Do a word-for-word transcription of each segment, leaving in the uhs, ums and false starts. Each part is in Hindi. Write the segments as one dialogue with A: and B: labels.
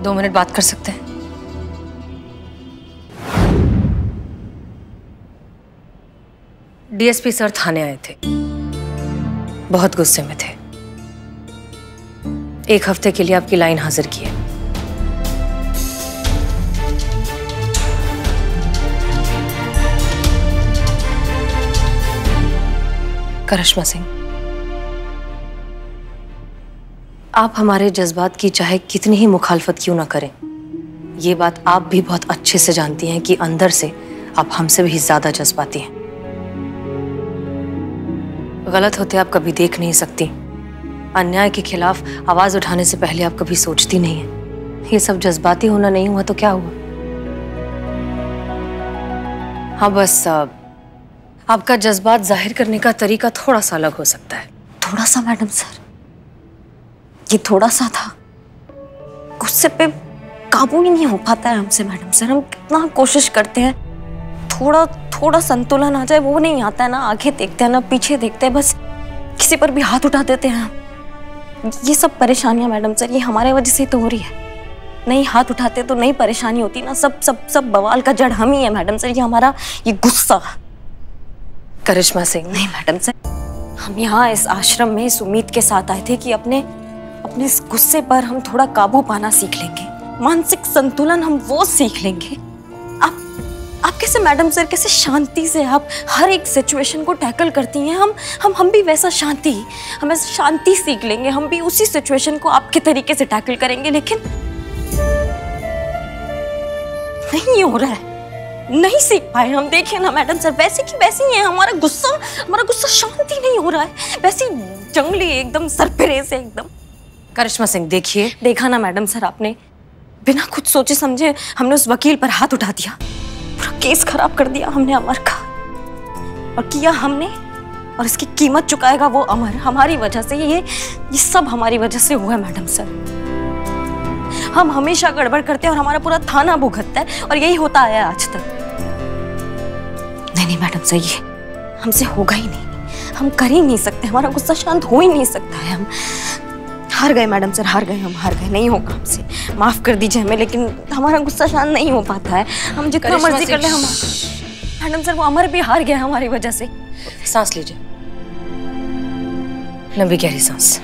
A: दो मिनट बात कर सकते हैं? डीएसपी सर थाने आए थे, बहुत गुस्से में थे। एक हफ्ते के लिए आपकी लाइन हाजिर की है। करिश्मा सिंह, आप हमारे जज्बात की चाहे कितनी ही मुखालफत क्यों ना करें, ये बात आप भी बहुत अच्छे से जानती हैं कि अंदर से आप हमसे भी ज्यादा जज्बाती हैं। गलत होते आप कभी देख नहीं सकती, अन्याय के खिलाफ आवाज उठाने से पहले आप कभी सोचती नहीं है। ये सब जज्बाती होना नहीं हुआ तो क्या हुआ? हाँ, बस आपका जज्बात जाहिर करने का तरीका थोड़ा सा अलग हो सकता है।
B: थोड़ा सा मैडम सर, ये थोड़ा सा था, गुस्से पे काबू ही नहीं हो पाता है हमसे मैडम सर। हम कितना कोशिश करते हैं, थोड़ा थोड़ा संतुलन आ जाए, वो नहीं आता है। ना आगे देखते हैं ना पीछे देखते हैं, बस किसी पर भी हाथ उठा देते हैं। ये सब परेशानियां मैडम सर, ये हमारे वजह से तो हो रही है। नहीं हाथ उठाते तो नहीं परेशानी होती ना। सब सब सब बवाल का जड़ हम ही है मैडम सर। ये हमारा ये गुस्सा।
A: करिश्मा सिंह,
B: नहीं मैडम सर, हम यहाँ इस आश्रम में इस उम्मीद के साथ आए थे कि अपने अपने इस गुस्से पर हम थोड़ा काबू पाना सीख लेंगे, मानसिक संतुलन हम वो सीख लेंगे। आप आप कैसे मैडम सर, कैसे शांति से आप हर एक सिचुएशन को टैकल करती हैं। हम हम हम भी वैसा शांति हम ऐसा शांति सीख लेंगे। हम भी उसी सिचुएशन को आपके तरीके से टैकल करेंगे। लेकिन नहीं हो रहा है, नहीं सीख पाए हम। देखिए ना मैडम सर, वैसे की वैसे ही है हमारा गुस्सा। हमारा गुस्सा शांति नहीं हो रहा है, वैसे जंगली एकदम सरपरे से एकदम।
A: करिश्मा सिंह देखिए,
B: देखा ना मैडम सर, आपने बिना कुछ सोचे समझे हमने उस वकील पर हाथ उठा दिया, पूरा केस खराब कर दिया हमने अमर का। और किया हमने, और इसकी कीमत चुकाएगा वो अमर, हमारी वजह से। ये ये सब हमारी वजह से हुआ है मैडम सर। हम हमेशा गड़बड़ करते हैं और हमारा पूरा थाना भुगतता है, और यही होता आया आज तक। नहीं नहीं मैडम सर, ये हमसे होगा ही नहीं, हम कर ही नहीं सकते। हमारा गुस्सा शांत हो ही नहीं सकता है। हम हार गए मैडम सर, हार गए, हम हार गए। नहीं होगा हमसे, माफ कर दीजिए हमें, लेकिन हमारा गुस्सा शांत नहीं हो पाता है। हम जितना मर्जी कर ले। हम मैडम सर, वो अमर भी हार गया हमारी वजह से।
A: सांस लीजिए, लंबी गहरी सांस,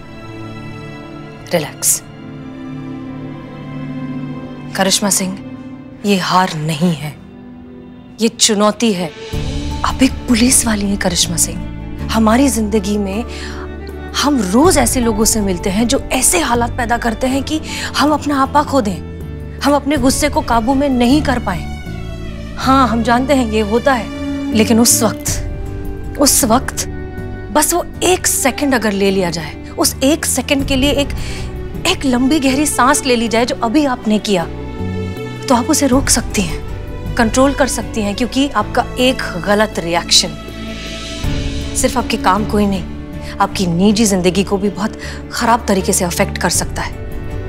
A: रिलैक्स। करिश्मा सिंह, ये हार नहीं है, ये चुनौती है। आप एक पुलिस वाली हैं करिश्मा सिंह। हमारी जिंदगी में हम रोज ऐसे लोगों से मिलते हैं जो ऐसे हालात पैदा करते हैं कि हम अपना आपा खो दें, हम अपने गुस्से को काबू में नहीं कर पाए। हाँ, हम जानते हैं ये होता है, लेकिन उस वक्त उस वक्त बस वो एक सेकंड अगर ले लिया जाए, उस एक सेकंड के लिए एक एक लंबी गहरी सांस ले ली जाए जो अभी आपने किया, तो आप उसे रोक सकती हैं, कंट्रोल कर सकती हैं। क्योंकि आपका एक गलत रिएक्शन सिर्फ आपके काम को ही नहीं, आपकी निजी जिंदगी को भी बहुत खराब तरीके से अफेक्ट कर सकता है।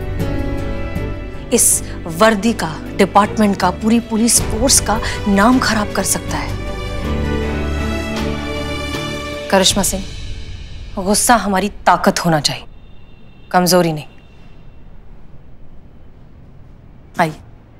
A: इस वर्दी का, डिपार्टमेंट का, पूरी पुलिस फोर्स का नाम खराब कर सकता है। करिश्मा सिंह, गुस्सा हमारी ताकत होना चाहिए, कमजोरी नहीं। आइए,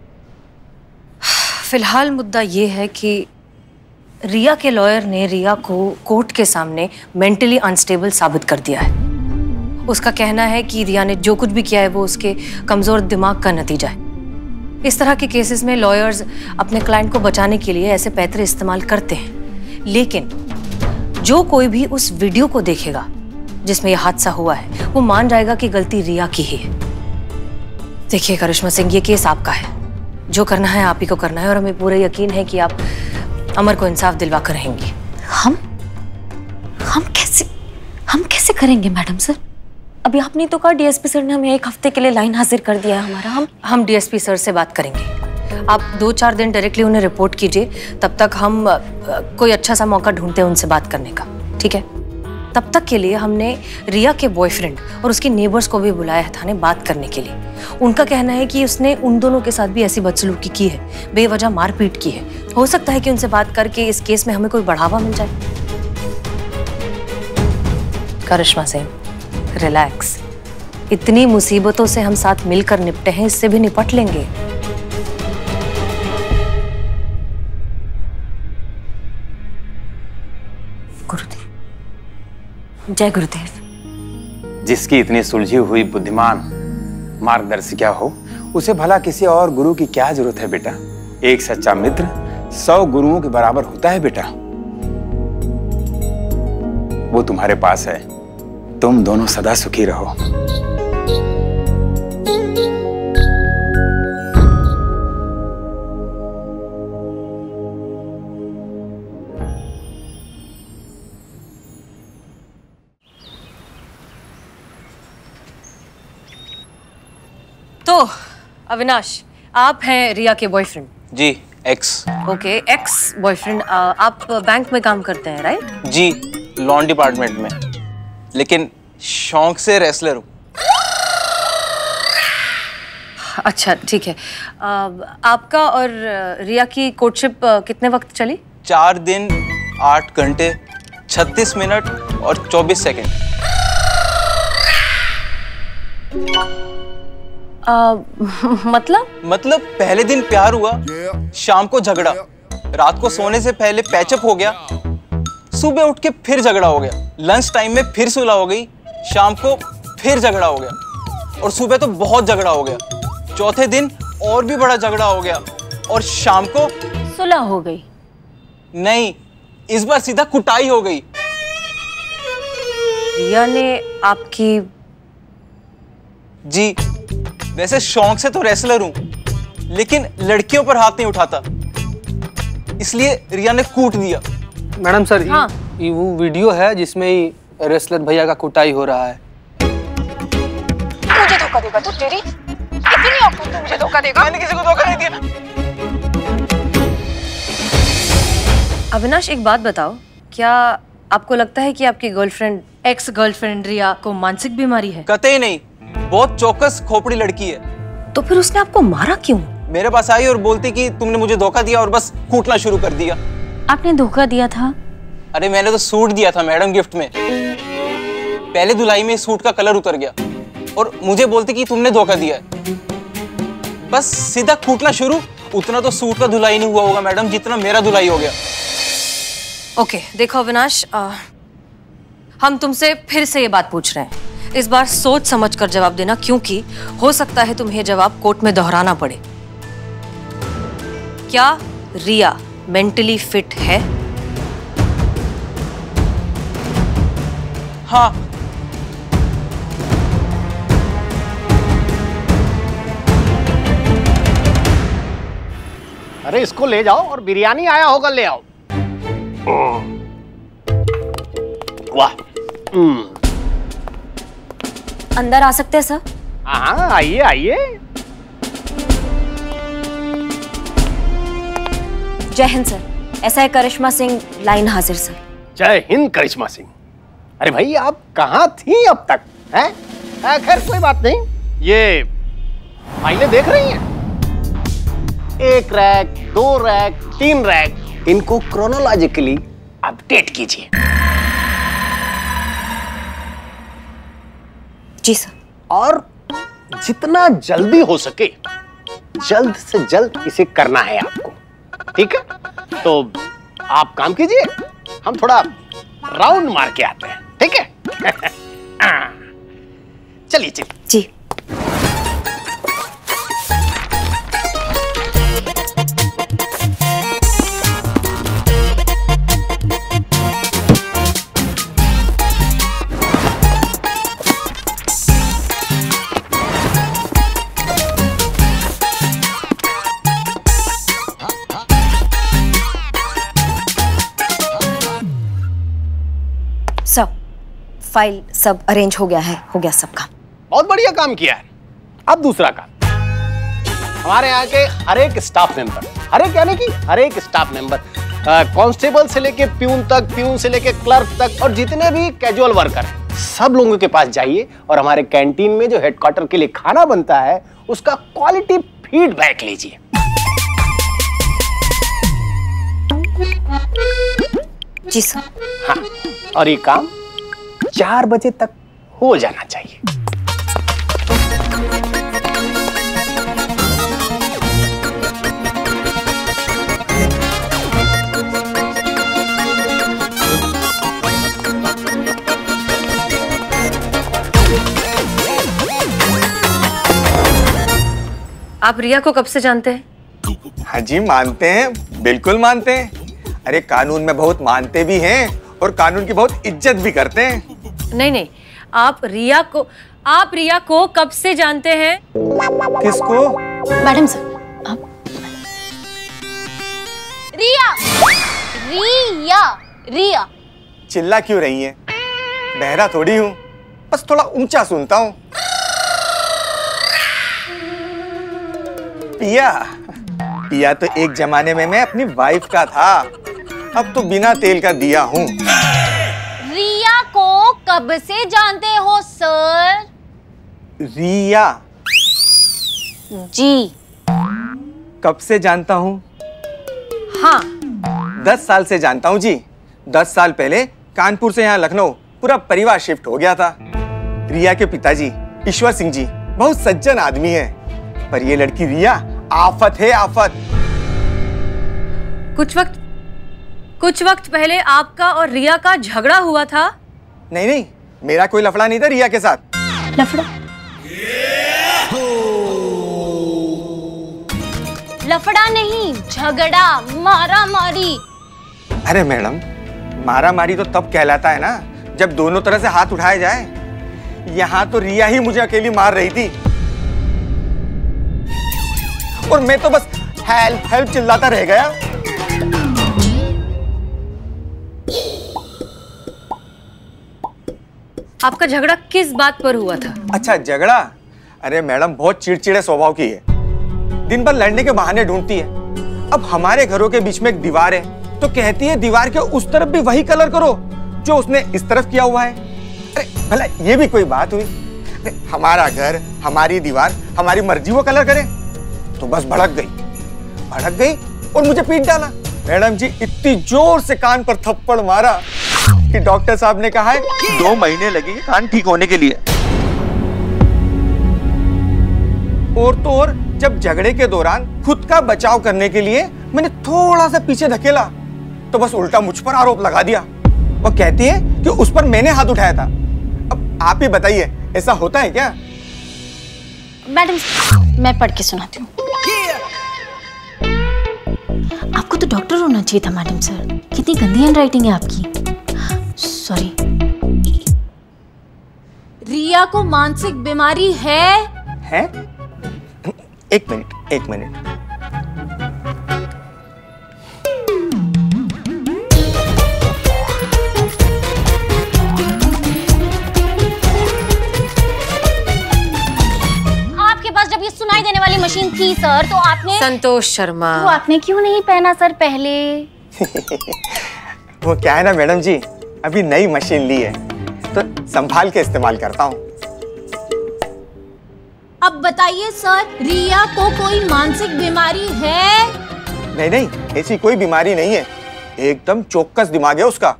A: फिलहाल मुद्दा ये है कि रिया के लॉयर ने रिया को कोर्ट के सामने मेंटली अनस्टेबल साबित कर दिया है। उसका कहना है कि रिया ने जो कुछ भी किया है वो उसके कमजोर दिमाग का नतीजा है। इस तरह के केसेस में लॉयर्स अपने क्लाइंट को बचाने के लिए ऐसे पैतरे इस्तेमाल करते हैं। लेकिन जो कोई भी उस वीडियो को देखेगा जिसमें यह हादसा हुआ है, वो मान जाएगा कि गलती रिया की ही है। देखिए करिश्मा सिंह, ये केस आपका है, जो करना है आप ही को करना है, और हमें पूरा यकीन है कि आप अमर को इंसाफ दिलवा कर रहेंगी।
B: हम हम कैसे हम कैसे करेंगे मैडम सर? अभी आपने तो कहा डीएसपी सर ने हमें एक हफ्ते के लिए लाइन हाजिर कर दिया है हमारा। हम हम
A: डीएसपी सर से बात करेंगे। आप दो चार दिन डायरेक्टली उन्हें रिपोर्ट कीजिए, तब तक हम कोई अच्छा सा मौका ढूंढते हैं उनसे बात करने का, ठीक है? तब तक के लिए हमने रिया के बॉयफ्रेंड और उसके नेबर्स को भी बुलाया है थाने बात करने के लिए। उनका कहना है कि उसने उन दोनों के साथ भी ऐसी बदसलूकी की है, बेवजह मारपीट की है। हो सकता है कि उनसे बात करके इस केस में हमें कोई बढ़ावा मिल जाए। करिश्मा सिंह, रिलैक्स, इतनी मुसीबतों से हम साथ मिलकर निपटे हैं, इससे भी निपट लेंगे। गुरुदेव, जय गुरुदेव।
C: जिसकी इतनी सुलझी हुई बुद्धिमान मार्गदर्शिका हो, उसे भला किसी और गुरु की क्या जरूरत है बेटा। एक सच्चा मित्र सौ गुरुओं के बराबर होता है बेटा। वो तुम्हारे पास है, तुम दोनों सदा सुखी रहो।
A: तो अविनाश, आप हैं रिया के बॉयफ्रेंड?
D: जी, एक्स।
A: Okay, ex boyfriend. आप बैंक में काम करते हैं, राइट?
D: जी, लॉन डिपार्टमेंट में, लेकिन शौक से रेसलर हूँ।
A: अच्छा, ठीक है। आपका और रिया की कोर्टशिप कितने वक्त चली?
D: चार दिन, आठ घंटे, छत्तीस मिनट और चौबीस सेकंड।
A: आ, मतलब
D: मतलब पहले दिन प्यार हुआ, शाम को झगड़ा, रात को सोने से पहले पैचअप हो गया, सुबह उठ के फिर झगड़ा हो गया, लंच टाइम में फिर सुलह हो गई, शाम को फिर झगड़ा हो गया और सुबह तो बहुत झगड़ा हो गया, चौथे दिन और भी बड़ा झगड़ा हो गया और शाम को
A: सुलह हो गई।
D: नहीं, इस बार सीधा कुटाई हो गई।
A: रिया ने आपकी?
D: जी, वैसे शौक से तो रेसलर हूं, लेकिन लड़कियों पर हाथ नहीं उठाता, इसलिए रिया ने कूट दिया।
E: मैडम सर,
A: हाँ।
E: ये वो वीडियो है जिसमें ही रेसलर भैया का कुटाई हो रहा है।
F: मुझे धोखा देगा तू? तेरी इतनी औकात, तू मुझे धोखा देगा?
D: मैंने किसी को धोखा नहीं दिया।
A: अविनाश, एक बात बताओ, क्या आपको लगता है कि आपकी गर्लफ्रेंड, एक्स गर्लफ्रेंड रिया को मानसिक बीमारी है?
D: कतई नहीं, बहुत चौकस खोपड़ी लड़की है।
A: तो फिर उसने आपको मारा क्यों?
D: मेरे पास आई और बोलती कि तुमने मुझे धोखा दिया और बस कूटना शुरू कर दिया।
A: आपने धोखा दिया था?
D: अरे मैंने तो सूट दिया था मैडम गिफ्ट में, पहले धुलाई में सूट का कलर उतर गया और मुझे बोलती कि तुमने धोखा दिया है, बस सीधा कूटना शुरू। उतना तो सूट का धुलाई नहीं हुआ होगा मैडम जितना मेरा धुलाई हो गया।
A: ओके, देखो अविनाश, आ, हम तुमसे फिर से ये बात पूछ रहे हैं, इस बार सोच समझ कर जवाब देना, क्योंकि हो सकता है तुम्हें जवाब कोर्ट में दोहराना पड़े। क्या रिया मेंटली फिट है?
D: हाँ।
G: अरे इसको ले जाओ और बिरयानी आया होगा ले आओ। वाह।
B: अंदर आ सकते हैं सर?
G: हाँ, आइए आइए।
B: जय हिंद sir, S I Karishma Singh line हाजिर सर।
G: जय हिंद करिश्मा सिंह। अरे भाई, आप कहाँ थी अब तक? हैं? खैर कोई बात नहीं, ये फाइलें देख रही हैं? एक रैक, दो रैक, तीन रैक, इनको क्रोनोलॉजिकली अपडेट कीजिए।
B: जी सर।
G: और जितना जल्दी हो सके जल्द से जल्द इसे करना है आपको, ठीक है? तो आप काम कीजिए, हम थोड़ा राउंड मार के आते हैं, ठीक है? चलिए चलिए।
B: जी। सब फाइल सब अरेंज हो गया है, हो गया सब काम।
G: बहुत बढ़िया काम किया है। अब दूसरा काम, हमारे यहाँ के हर एक स्टाफ मेंबर, हर एक यानी कि हर एक स्टाफ मेंबर, कांस्टेबल से लेके प्यून तक, प्यून से लेके क्लर्क तक और जितने भी कैजुअल वर्कर हैं, सब लोगों के पास जाइए और हमारे कैंटीन में जो हेडक्वार्टर के लिए खाना बनता है उसका क्वालिटी फीडबैक लीजिए।
B: जी सर।
G: हाँ, और ये काम चार बजे तक हो जाना चाहिए।
A: आप रिया को कब से जानते हैं?
C: हाँ जी मानते हैं, बिल्कुल मानते हैं। अरे कानून में बहुत मानते भी हैं और कानून की बहुत इज्जत भी करते हैं।
A: नहीं नहीं, आप रिया को आप रिया को कब से जानते हैं?
C: किसको?
F: मैडम सर, आप रिया रिया रिया
C: चिल्ला क्यों रही हैं? बहरा थोड़ी हूँ, बस थोड़ा ऊंचा सुनता हूँ। पिया पिया तो एक जमाने में मैं अपनी वाइफ का था, अब तो बिना तेल का दिया हूँ।
F: रिया को कब से जानते हो सर?
C: रिया
F: जी।
C: कब से जानता हूँ?
A: हाँ,
C: दस साल से जानता हूँ जी। दस साल पहले कानपुर से यहाँ लखनऊ पूरा परिवार शिफ्ट हो गया था। रिया के पिताजी ईश्वर सिंह जी बहुत सज्जन आदमी है, पर ये लड़की रिया आफत है, आफत।
A: कुछ वक्त कुछ वक्त पहले आपका और रिया का झगड़ा हुआ था?
C: नहीं नहीं, मेरा कोई लफड़ा नहीं था रिया के साथ।
F: लफड़ा? लफड़ा नहीं, झगड़ा, मारा मारी।
C: अरे मैडम, मारा मारी तो तब कहलाता है ना जब दोनों तरह से हाथ उठाए जाए। यहाँ तो रिया ही मुझे अकेली मार रही थी और मैं तो बस हेल्प हेल्प चिल्लाता रह गया।
A: आपका झगड़ा किस बात पर हुआ था?
C: अच्छा झगड़ा? अरे मैडम बहुत चिड़चिड़े स्वभाव की है, दिन भर लड़ने के बहाने ढूंढती है। अब हमारे घरों के बीच में एक दीवार है तो कहती है दीवार के उस तरफ भी वही कलर करो जो उसने इस तरफ किया हुआ है। अरे भला ये भी कोई बात हुई? अरे हमारा घर, हमारी दीवार, हमारी मर्जी वो कलर करे। तो बस भड़क गई भड़क गई और मुझे पीट डाला। मैडम जी इतनी जोर से कान पर थप्पड़ मारा कि डॉक्टर साहब ने कहा है दो महीने लगेंगे कान ठीक होने के लिए। और तो और जब झगड़े के दौरान खुद का बचाव करने के लिए मैंने थोड़ा सा पीछे धकेला तो बस उल्टा मुझ पर आरोप लगा दिया। वो कहती है कि उस पर मैंने हाथ उठाया था। अब आप ही बताइए ऐसा होता है क्या?
F: मैडम मैं पढ़ के सुनाती हूँ। आपको तो डॉक्टर होना चाहिए था मैडम सर, कितनी गंदी हैंडराइटिंग है आपकी। सॉरी। रिया को मानसिक बीमारी है?
C: है? एक मिनट एक मिनट।
F: आपके पास जब ये सुनाई देने वाली मशीन थी सर तो आपने
A: संतोष शर्मा,
F: तो आपने क्यों नहीं पहना सर पहले?
C: वो क्या है ना मैडम जी, अभी नई मशीन ली है तो संभाल के इस्तेमाल करता हूँ।
F: अब बताइए सर, रिया को कोई मानसिक बीमारी है?
C: नहीं नहीं, ऐसी कोई बीमारी नहीं है, एकदम चौकस दिमाग है उसका।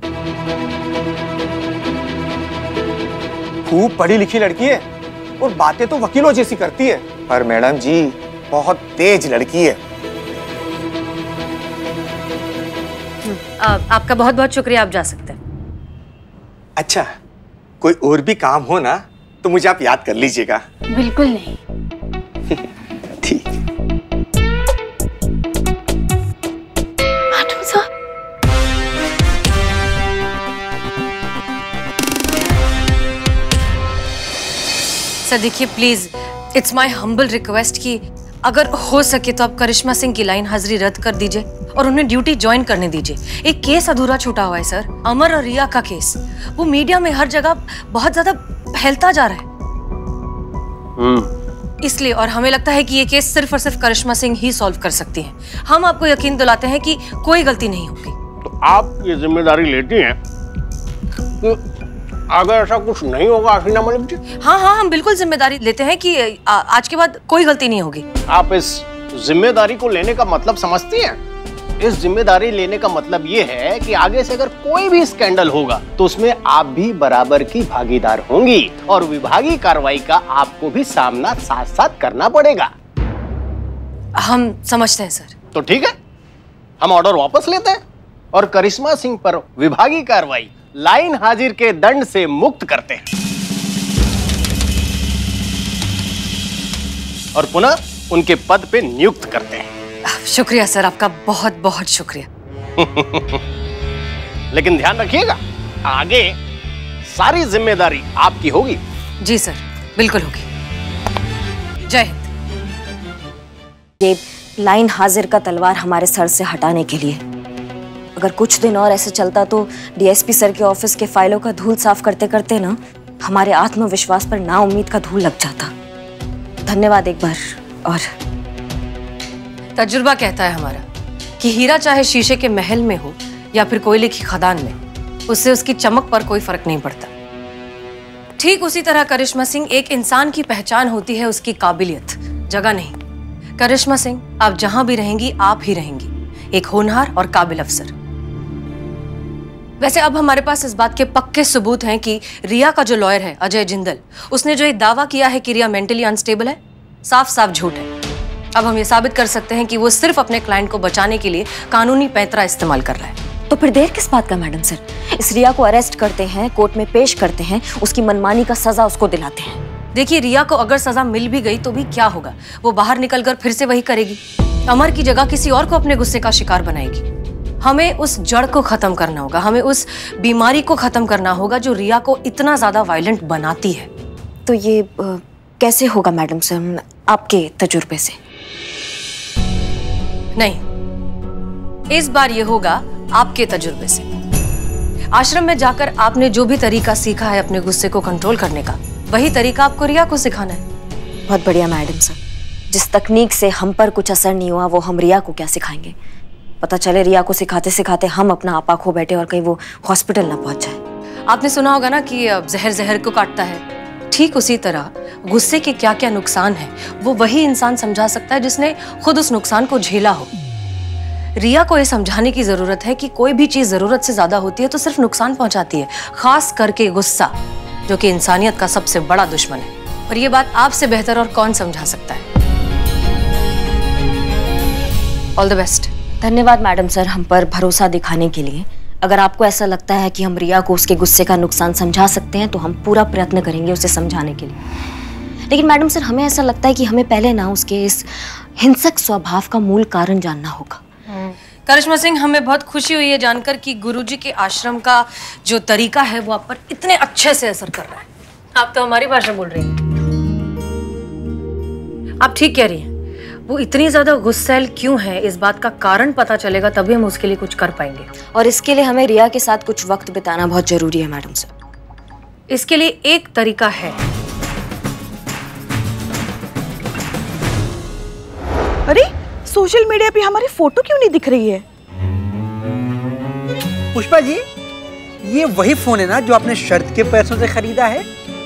C: खूब पढ़ी लिखी लड़की है और बातें तो वकीलों जैसी करती है, पर मैडम जी बहुत तेज लड़की है।
A: आ, आपका बहुत बहुत शुक्रिया, आप जा सकते हैं।
C: अच्छा, कोई और भी काम हो ना तो मुझे आप याद कर लीजिएगा।
F: बिल्कुल नहीं।
C: ठीक।
F: मैडम साहब,
A: सर देखिए please, it's my humble request कि अगर हो सके तो आप करिश्मा सिंह की लाइन हाजिरी रद्द कर दीजिए और उन्हें ड्यूटी ज्वाइन करने दीजिए। एक केस अधूरा छूटा हुआ है सर, अमर और रिया का केस। वो मीडिया में हर जगह बहुत ज्यादा फैलता जा रहा है इसलिए, और हमें लगता है कि ये केस सिर्फ और सिर्फ करिश्मा सिंह ही सॉल्व कर सकती हैं। हम आपको यकीन दिलाते हैं कि कोई गलती नहीं होगी।
G: तो आप ये जिम्मेदारी लेती हैं कि अगर ऐसा कुछ नहीं होगा हसीना मलिक जी?
A: हाँ हाँ, हम बिल्कुल जिम्मेदारी लेते हैं कि आ, आज के बाद कोई गलती नहीं होगी।
G: आप इस जिम्मेदारी को लेने का मतलब समझती हैं? इस जिम्मेदारी लेने का मतलब ये है कि आगे से अगर कोई भी स्कैंडल होगा तो उसमें आप भी बराबर की भागीदार होंगी और विभागीय कार्रवाई का आपको भी सामना साथ साथ करना पड़ेगा।
A: हम समझते हैं सर।
G: तो ठीक है, हम ऑर्डर वापस लेते हैं और करिश्मा सिंह पर विभागीय कार्रवाई लाइन हाजिर के दंड से मुक्त करते हैं और पुनः उनके पद पे नियुक्त करते हैं।
A: शुक्रिया सर, आपका बहुत बहुत शुक्रिया।
G: लेकिन ध्यान रखिएगा, आगे सारी जिम्मेदारी आपकी होगी।
A: जी सर, बिल्कुल होगी। जय हिंद।
B: ये लाइन हाजिर का तलवार हमारे सर से हटाने के लिए। अगर कुछ दिन और ऐसे चलता तो डीएसपी सर के ऑफिस के फाइलों का धूल साफ करते करते ना हमारे आत्मविश्वास पर नाउम्मीद का धूल लग जाता। धन्यवाद एक बार। और
A: तजुर्बा कहता है हमारा कि हीरा चाहे शीशे के महल में हो या फिर कोयले की खदान में, उससे उसकी चमक पर कोई फर्क नहीं पड़ता। ठीक उसी तरह करिश्मा सिंह, एक इंसान की पहचान होती है उसकी काबिलियत, जगह नहीं। करिश्मा सिंह, आप जहां भी रहेंगी आप ही रहेंगी, एक होनहार और काबिल अफसर। वैसे अब हमारे पास इस बात के पक्के सबूत हैं कि रिया का जो लॉयर है अजय जिंदल, उसने जो ये दावा किया है कि रिया मेंटली अनस्टेबल है, साफ साफ झूठ है। अब हम ये साबित कर सकते हैं कि वो सिर्फ अपने क्लाइंट को बचाने के लिए कानूनी पैंतरा इस्तेमाल कर रहा है।
B: तो फिर देर किस बात का मैडम सर? इस रिया को अरेस्ट करते हैं, कोर्ट में पेश करते हैं, उसकी मनमानी का सजा उसको दिलाते हैं।
A: देखिए, रिया को अगर सजा मिल भी गई तो भी क्या होगा, वो बाहर निकलकर फिर से वही करेगी, अमर की जगह किसी और को अपने गुस्से का शिकार बनाएगी। हमें उस जड़ को खत्म करना होगा, हमें उस बीमारी को खत्म करना होगा जो रिया को इतना ज्यादा वायलेंट बनाती है।
B: तो ये आ, कैसे होगा मैडम सर, आपके तजुर्बे से?
A: नहीं, इस बार ये होगा आपके तजुर्बे से। आश्रम में जाकर आपने जो भी तरीका सीखा है अपने गुस्से को कंट्रोल करने का, वही तरीका आपको रिया को सिखाना है।
B: बहुत बढ़िया मैडम सर, जिस तकनीक से हम पर कुछ असर नहीं हुआ वो हम रिया को क्या सिखाएंगे? पता चले रिया को सिखाते सिखाते हम अपना आपा खो बैठे और कहीं वो हॉस्पिटल ना पहुंच जाए।
A: आपने सुना होगा ना कि जहर जहर को काटता है। ठीक उसी तरह गुस्से के क्या क्या नुकसान है वो वही इंसान समझा सकता है जिसने खुद उस नुकसान को झेला हो। रिया को यह समझाने की जरूरत है कि कोई भी चीज जरूरत से ज्यादा होती है तो सिर्फ नुकसान पहुंचाती है, खास करके गुस्सा, जो कि इंसानियत का सबसे बड़ा दुश्मन है। और ये बात आपसे बेहतर और कौन समझा सकता है। All the best.
B: धन्यवाद मैडम सर, हम पर भरोसा दिखाने के लिए। अगर आपको ऐसा लगता है कि हम रिया को उसके गुस्से का नुकसान समझा सकते हैं तो हम पूरा प्रयत्न करेंगे उसे समझाने के लिए। लेकिन मैडम सर, हमें ऐसा लगता है कि हमें पहले ना उसके इस हिंसक स्वभाव का मूल कारण जानना होगा।
A: करिश्मा सिंह, हमें बहुत खुशी हुई है जानकर कि गुरुजी के आश्रम का जो तरीका है वो आप पर इतने अच्छे से असर कर रहा है। आप तो हमारी भाषा बोल रही हैं। आप ठीक कह रही हैं, वो इतनी ज्यादा गुस्सैल क्यों है, इस बात का कारण पता चलेगा तभी हम उसके लिए कुछ कर पाएंगे।
B: और इसके लिए हमें रिया के साथ कुछ वक्त बिताना बहुत जरूरी है मैडम सर।
A: इसके लिए एक तरीका है।
H: अरे, सोशल मीडिया पे हमारी फोटो क्यों नहीं दिख रही है?
I: पुष्पा जी, ये वही फोन है ना जो आपने शर्त के पैसों से खरीदा है?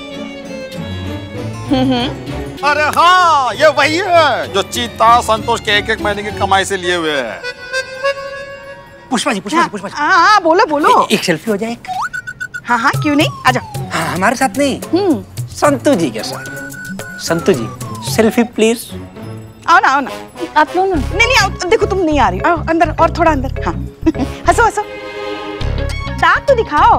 J: अरे हाँ, ये वही है जो चीता संतोष के एक एक महीने की कमाई से लिए हुए है।
I: पुष्पा जी, पुष्पा जी, पुष्पा जी।
H: हाँ हाँ, बोलो बोलो।
I: ए, एक सेल्फी हो जाए एक?
H: हाँ हाँ, क्यों नहीं, आजा।
I: हाँ, हमारे साथ नहीं, हम्म संतु जी के साथ। संतु जी, सेल्फी प्लीज।
H: आओ ना, आओ ना।
F: आप लो ना।
H: नहीं नहीं, आओ, देखो तुम नहीं आ रही, आओ अंदर, और थोड़ा अंदर। हाँ हंसो हंसो, दांत तो दिखाओ।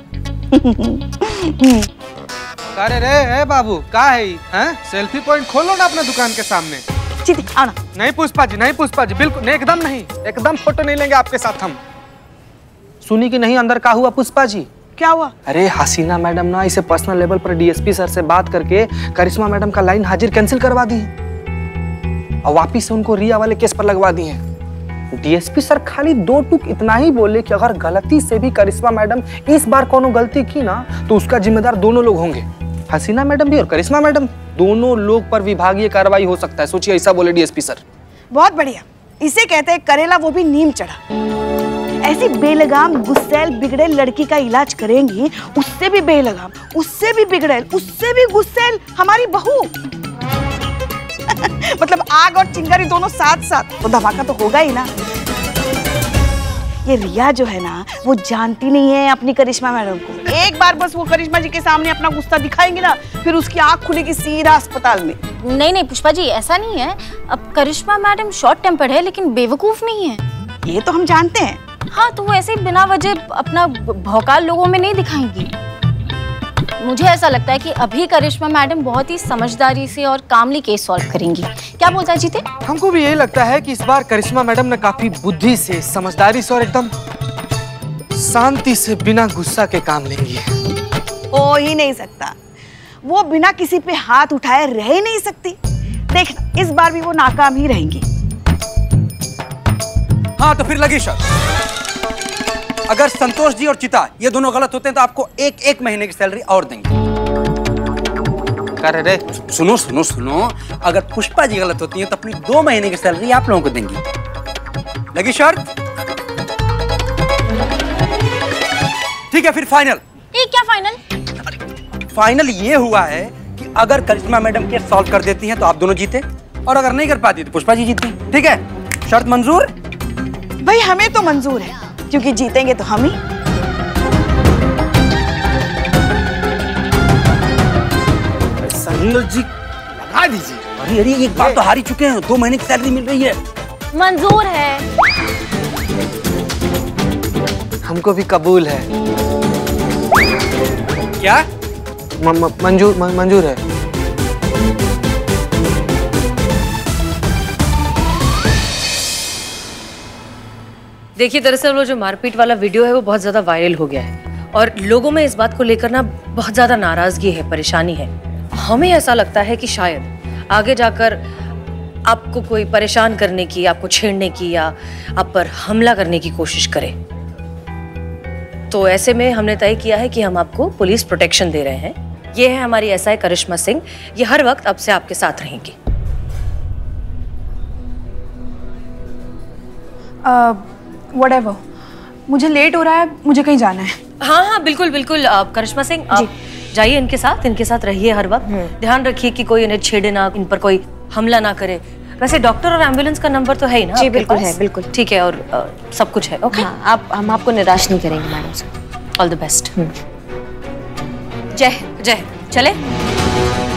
E: अरे रे ए बाबू, का है हैं? सेल्फी पॉइंट खोलो ना अपने दुकान के सामने।
H: जी आओ ना।
E: नहीं पुष्पा जी, नहीं पुष्पा जी, बिल्कुल नहीं, एकदम नहीं, एकदम फोटो नहीं लेंगे आपके साथ हम। सुनी कि नहीं अंदर का हुआ पुष्पा जी?
H: क्या हुआ?
E: अरे हसीना मैडम ना इसे पर्सनल लेवल पर डीएसपी सर से बात करके करिश्मा मैडम का लाइन हाजिर कैंसिल करवा दी और वापिस से उनको रिया वाले केस पर लगवा दिए हैं। डीएसपी सर खाली दो टुक इतना ही बोले कि अगर गलती से भी करिश्मा मैडम इस बार कोनो गलती की ना तो उसका जिम्मेदार दोनों लोग होंगे, हसीना मैडम भी और करिश्मा मैडम, दोनों लोग पर विभागीय कार्रवाई हो सकता है। सोचिए, ऐसा बोले डीएसपी सर।
H: बहुत बढ़िया, इसे कहते हैं करेला वो भी नीम चढ़ा। ऐसी बेलगाम गुस्सैल बिगड़ेल लड़की का इलाज करेंगी, उससे भी बेलगाम, उससे भी बिगड़ेल, उससे भी गुस्सैल हमारी बहू। मतलब आग और चिंगारी दोनों साथ साथ, तो धमाका तो होगा ही ना। ये रिया जो है ना, वो जानती नहीं है अपनी करिश्मा मैडम को। एक बार बस वो करिश्मा जी के सामने अपना गुस्सा दिखाएंगे ना, फिर उसकी आंख खुलेगी सीधा अस्पताल में।
F: नहीं नहीं पुष्पा जी, ऐसा नहीं है। अब करिश्मा मैडम शॉर्ट टेम्पर्ड है लेकिन बेवकूफ नहीं है।
H: ये तो हम जानते हैं।
F: हाँ, तो वो ऐसे ही बिना वजह अपना भौकाल लोगों में नहीं दिखाएंगी। मुझे ऐसा लगता है कि अभी करिश्मा मैडम बहुत ही समझदारी से और कामली केस सॉल्व करेंगी। क्या क्या बोलता है जीते?
E: हमको भी यही लगता है कि इस बार करिश्मा मैडम ने काफी बुद्धि से, समझदारी से और एकदम शांति से बिना गुस्सा के काम लेंगी।
H: हो ही नहीं सकता, वो बिना किसी पे हाथ उठाए रह ही नहीं सकती। देखना इस बार भी वो नाकाम ही रहेंगी।
I: हाँ तो फिर लगी शर्त, अगर संतोष जी और चिता ये दोनों गलत होते हैं तो आपको एक एक महीने की सैलरी और देंगे।
E: कर रे
I: सुनो सुनो सुनो, अगर पुष्पा जी गलत होती हैं तो अपनी दो महीने की सैलरी आप लोगों को देंगी। लगी शर्त? ठीक है फिर फाइनल।
F: ये क्या फाइनल?
I: फाइनल ये हुआ है कि अगर करिश्मा मैडम केस सॉल्व कर देती हैं तो आप दोनों जीते, और अगर नहीं कर पाती तो पुष्पा जी जीती। ठीक है, शर्त मंजूर?
H: भाई हमें तो मंजूर है, क्योंकि जीतेंगे तो हम ही।
I: संजय जी
J: लगा दीजिए।
I: अरे अरे एक बार तो हार ही चुके हैं, दो महीने की सैलरी मिल रही है।
F: मंजूर है।
E: हमको भी कबूल है।
I: क्या?
E: म, म, मंजूर म, मंजूर है।
A: देखिए दरअसल वो जो मारपीट वाला वीडियो है वो बहुत ज्यादा वायरल हो गया है और लोगों में इस बात को लेकर ना बहुत ज्यादा नाराजगी है, परेशानी है। हमें ऐसा लगता है कि शायद आगे जाकर आपको कोई परेशान करने की, आपको छेड़ने की या आप पर हमला करने की कोशिश करे। तो ऐसे में हमने तय किया है कि हम आपको पुलिस प्रोटेक्शन दे रहे हैं। ये है हमारी एस आई करिश्मा सिंह, ये हर वक्त अब से आपके साथ रहेंगी।
K: व्हाटएवर, मुझे लेट हो रहा है, मुझे कहीं जाना है।
A: हाँ हाँ बिल्कुल बिल्कुल। आप करिश्मा सिंह आप जाइए इनके साथ, इनके साथ रहिए हर वक्त। ध्यान रखिए कि कोई इन्हें छेड़े ना, इन पर कोई हमला ना करे। वैसे डॉक्टर और एम्बुलेंस का नंबर तो है ही ना?
B: जी बिल्कुल है, बिल्कुल
A: ठीक है। और आ, सब कुछ है। ओके
B: हाँ, आप हम आपको निराश नहीं करेंगे madam sir.
A: All the best. जय जय चले।